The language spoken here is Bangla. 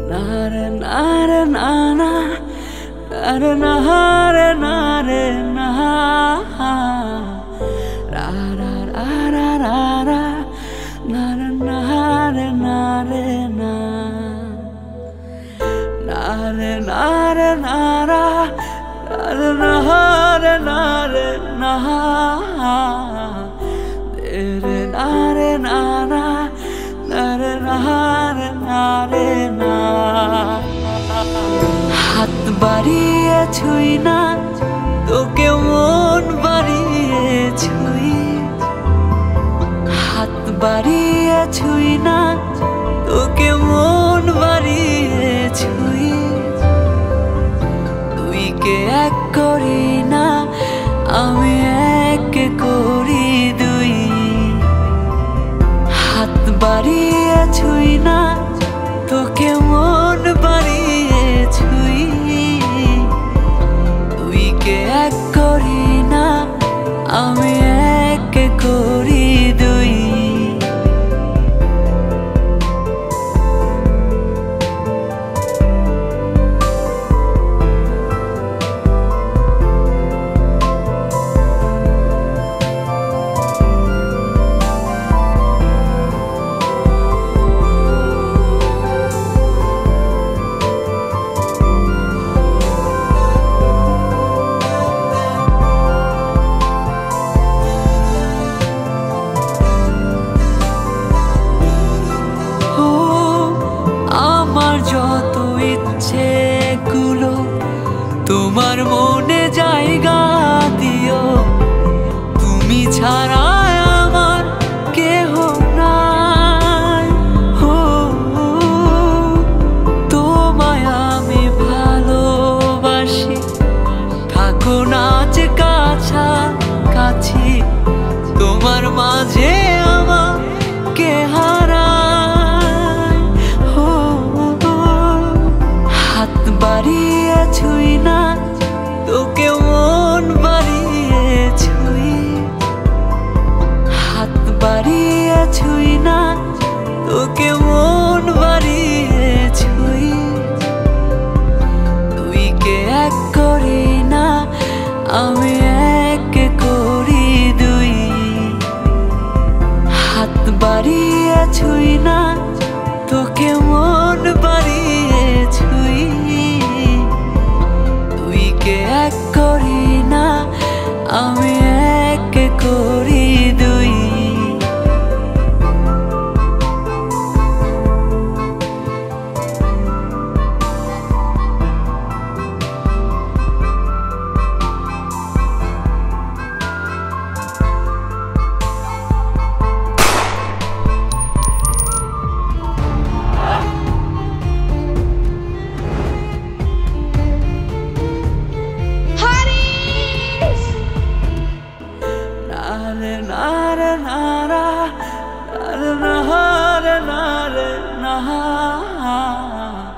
na re na re na na na re na re na re na ra ra ra ra ra ra na re na re na re na na re na re na ra na re na re na re na re na re na na na re na re na re na হাত বাড়িয়ে ছুঁই না তোকে মন বাড়িয়ে ছুঁই হাত বাড়িয়ে ছুঁই না তোকে মন বাড়িয়ে ছুঁই তুই কে এক করি না আমি এক করি দুই হাত বাড়িয়ে ছুঁই না তোকে মন বাড়িয়ে ছুঁই তুই কে এক করি না আমি এক করি দুই যত ইচ্ছেগুলো তোমার মনে জায়গা দিও তুমি ছাড়া আমার কেহ নাই তোমায় আমি ভালোবাসি থাকো না যে কাছাকাছি তোমার মাঝে আমাকে হারায় হাত বাড়িয়ে ছুঁই না তোকে মন বাড়িয়ে ছুঁই হাত বাড়িয়ে ছুঁই না তোকে মন বাড়িয়ে ছুঁই তুই কে এক করি না আমি এক করি দুই হাত বাড়িয়ে ছুঁই না তোকে মন বাড়িয়ে ছুঁই তুই কে এক করি না আমি এক করি দুই na re na ra na re na re na